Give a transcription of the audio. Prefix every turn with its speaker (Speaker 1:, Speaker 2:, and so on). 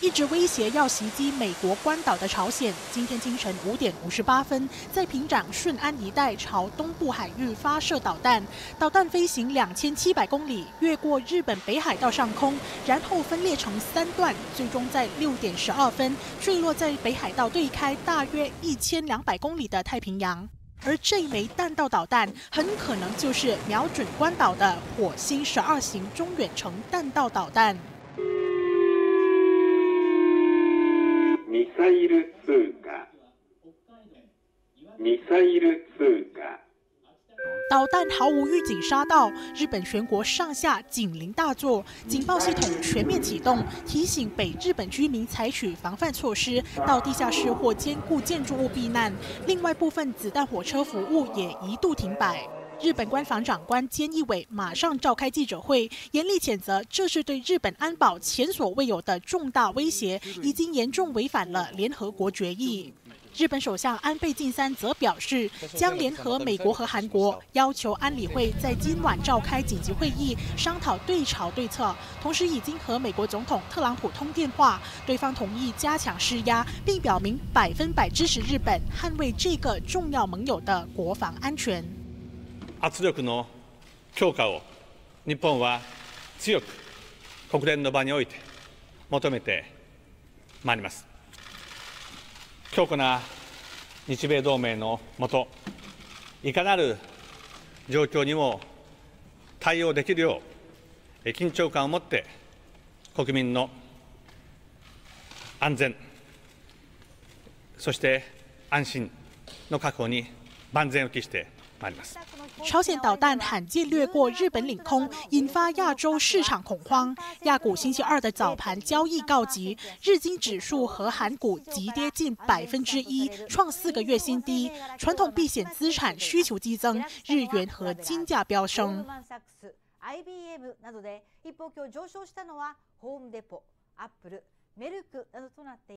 Speaker 1: 一直威胁要袭击美国关岛的朝鲜，今天清晨5点58分，在平壤顺安一带朝东部海域发射导弹，导弹飞行2700公里，越过日本北海道上空，然后分裂成3段，最终在6点12分坠落在北海道对开大约1200公里的太平洋。而这枚弹道导弹很可能就是瞄准关岛的火星12型中远程弹道导弹。
Speaker 2: ミサイル通過。ミサイル通過。
Speaker 1: 导弹毫无预警杀到，日本全国上下警铃大作，警报系统全面启动，提醒北日本居民采取防范措施，到地下室或坚固建筑物避难。另外，部分子弹火车服务也一度停摆。日本官房长官菅义伟马上召开记者会，严厉谴责这是对日本安保前所未有的重大威胁，已经严重违反了联合国决议。日本首相安倍晋三则表示，将联合美国和韩国，要求安理会在今晚召开紧急会议，商讨对朝对策。同时，已经和美国总统特朗普通電話，对方同意加强施压，并表明100%支持日本捍卫这个重要盟友的国防安全。
Speaker 3: 圧力の強化を日本は強く国連の場において求めてまいります。強固な日米同盟の下、いかなる状況にも対応できるよう緊張感を持って国民の安全、そして安心の確保に万全を期してまいります。
Speaker 1: 朝鲜导弹罕见掠过日本领空，引发亚洲市场恐慌。亚股星期2的早盘交易告急，日经指数和韩股急跌近1%，创4个月新低。传统避险资产需求激增，日元和金价飙升。
Speaker 4: IBM などで一方今日上昇したのはホームデポ、アップル、メルクなどとなっています。